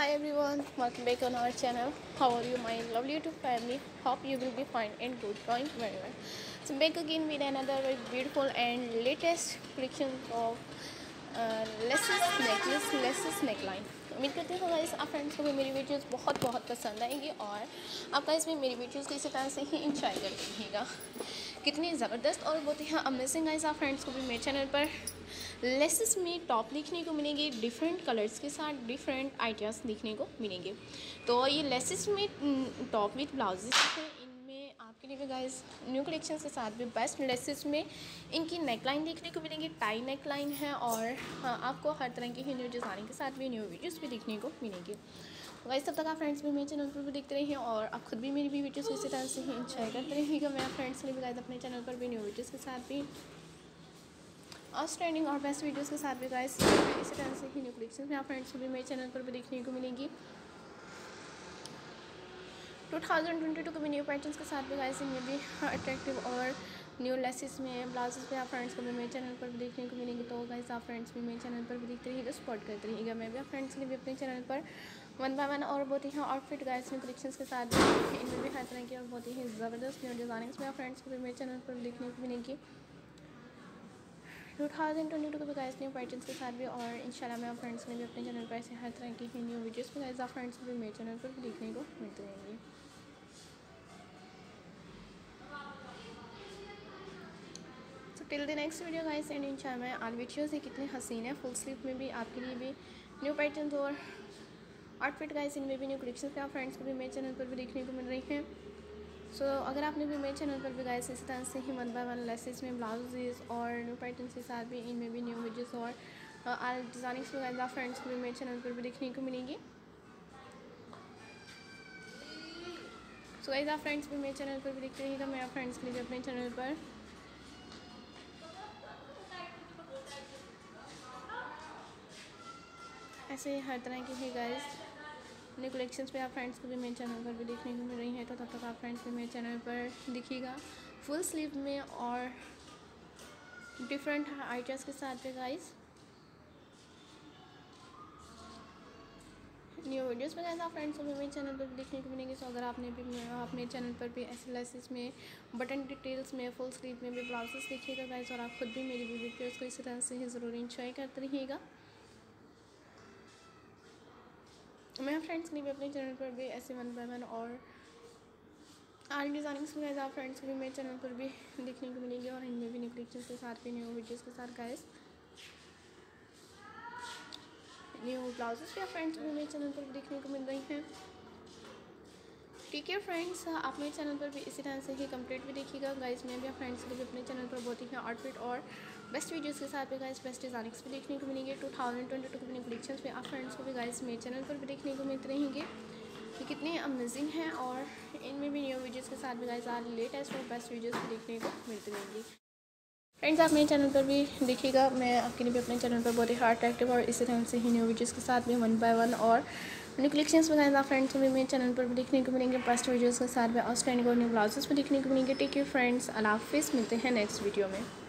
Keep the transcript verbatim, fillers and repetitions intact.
Hi everyone, welcome back on our channel. How are you, my lovely YouTube family? Hope you will be fine and good, going very well. So back again with another very beautiful and latest collection of uh, laces necklace, laces neckline. उम्मीद करती हूँ guys आप friends को भी मेरी videos बहुत बहुत पसंद आएंगी और आप गाइस भी मेरी वीडियोस को इसी तरह से ही इंजॉय करते रहिएगा। कितनी ज़बरदस्त और बहुत ही अमेजिंग गाइस आप फ्रेंड्स को भी मेरे चैनल पर लेसेस में टॉप देखने को मिलेंगे, डिफरेंट कलर्स के साथ डिफरेंट आइडियाज़ देखने को मिलेंगे। तो ये लेसेस में टॉप विथ ब्लाउजेस हैं, इनमें आपके लिए भी गाइस न्यू कलेक्शन के साथ भी बेस्ट लेसेस में इनकी नेकलाइन देखने को मिलेंगी। टाई नेकलाइन है और हाँ, आपको हर तरह की ही न्यू डिज़ाइनिंग के साथ भी न्यू वीडियोस भी देखने को मिलेंगी। गाइस तब तक आप फ्रेंड्स भी मेरे चैनल पर भी देखते रहिए और आप खुद भी मेरी भी वीडियोस इसी तरह से ही इंजॉय करते रहिएगा। मैं फ्रेंड्स ने भी गाइस अपने चैनल पर भी न्यू वीडियोस के साथ भी आउटस्टैंडिंग और बेस्ट वीडियोस के साथ भी गाइस इसी तरह से ही न्यू कलेक्शन में आप फ्रेंड्स को भी मेरे चैनल पर भी देखने को मिलेंगी। टू थाउजेंड ट्वेंटी टू के भी न्यू पैटर्न्स के साथ भी गाइस इनमें भी अट्रैक्टिव और न्यू लेसेस में ब्लाउजेस पे आप फ्रेंड्स को भी मेरे चैनल पर भी देखने को मिलेंगे। तो गाइस आप फ्रेंड्स भी मेरे चैनल पर भी देखते रहिएगा, सपोर्ट करते रहिएगा। मैं भी आप फ्रेंड्स के लिए भी अपने चैनल पर वन बाय वन और बहुत ही आउटफिट गाइस न्यू कलेक्शंस के साथ भी इनमें भी हर तरह की और बहुत ही ज़बरदस्त न्यू डिज़ाइनिंग्स में आप फ्रेंड्स को भी मेरे चैनल पर देखने को मिलेंगी। टू थाउजेंड ट्वेंटी टू के भी गाइस न्यू पैटर्न्स के साथ भी और इंशाल्लाह मैं आप फ्रेंड्स ने भी अपने चैनल पर ऐसे हर तरह की ही न्यू वीडियोस पे गाइस आप फ्रेंड्स को भी मेरे चैनल पर भी देखने को मिलते रहेंगे। So till the next video guys and इंशाल्लाह मैं आल वीडियोस कितने हसीन है, फुल स्लीव में भी आपके लिए भी न्यू पैटर्न्स और आउटफिट गाइस इनमें भी न्यू कलेक्शन पे आप फ्रेंड्स को भी मेरे चैनल पर भी देखने को मिल रही हैं। सो so, अगर आपने भी मेरे चैनल पर भी गाइस इसी तरह से ही वन बाय वन लेसेस में ब्लाउजेस और न्यू पैटर्न्स के साथ भी इनमें भी न्यू वीडियोस और आल डिज़ाइनिंग्स भी गाइस आप फ्रेंड्स को भी मेरे चैनल पर भी देखने को मिलेंगी। सो so, गाइस आप फ्रेंड्स भी मेरे चैनल पर भी देखते रहिएगा। मैं आप फ्रेंड्स के लिए भी अपने चैनल पर ऐसे हर तरह की ही गाइस न्यू कलेक्शंस पे आप फ्रेंड्स को भी मेरे चैनल पर भी देखने को मिल रही है। तो तब तक आप फ्रेंड्स भी मेरे चैनल पर दिखिएगा फुल स्लीव में और डिफरेंट आइडियाज़ के साथ भी गाइस न्यू वीडियोस में गाइस आप फ्रेंड्स को भी मेरे चैनल पर भी देखने को मिलेंगे। सो अगर आपने भी आप मेरे चैनल पर भी ऐसे लेसेस में बटन डिटेल्स में फुल स्लीव में भी ब्लाउजेस देखिएगा गाइस और आप खुद भी मेरी वीडियोस को इसी तरह से ही ज़रूर इंजॉय करते रहिएगा। मैं फ्रेंड्स के लिए भी अपने चैनल पर भी ऐसे वन बाय वन और आल डिज़ाइनिंग्स में आप फ्रेंड्स को भी मेरे चैनल पर भी देखने को मिलेंगे और इनमें भी न्यू कलेक्शंस के साथ भी न्यू वीडियोस के साथ गाइस न्यू ब्लाउजेस भी आप फ्रेंड्स को भी मेरे चैनल पर भी देखने को मिल रही हैं। ठीक है फ्रेंड्स, आप मेरे चैनल पर भी इसी तरह से ही कंप्लीट भी देखिएगा गाइस। मैं भी आप फ्रेंड्स को भी अपने चैनल पर बहुत ही आउटफिट और बेस्ट वीडियोस के साथ भी गाइस बेस्ट डिज़ाइनिंग्स भी देखने को मिलेंगे। टू थाउजेंड ट्वेंटी टू के न्यू कलेक्शंस पे आप फ्रेंड्स को भी गाइस मेरे चैनल पर भी देखने को मिलते रहेंगे। ये कितने अमेजिंग हैं और इनमें भी न्यू वीडियोज़ के साथ भी गाइस आज लेटेस्ट और बेस्ट वीडियोज़ भी देखने को मिलती रहेंगी। फ्रेंड्स आप मेरे चैनल पर भी देखिएगा, मैं आपके लिए भी अपने चैनल पर बहुत ही अट्रैक्टिव और इसी तरह से ही न्यू वीडियोज़ के साथ भी वन बाय वन और न्यू कलेक्शंस में गाइस आप फ्रेंड्स को भी मेरे चैनल पर भी देखने को मिलेंगे। बेस्ट वीडियोज़ के साथ भी आउटस्टैंडिंग और न्यू ब्लाउजेस भी देखने को मिलेंगे। टेक केयर फ्रेंड्स, अल्लाह हाफिज़, मिलते हैं नेक्स्ट वीडियो में।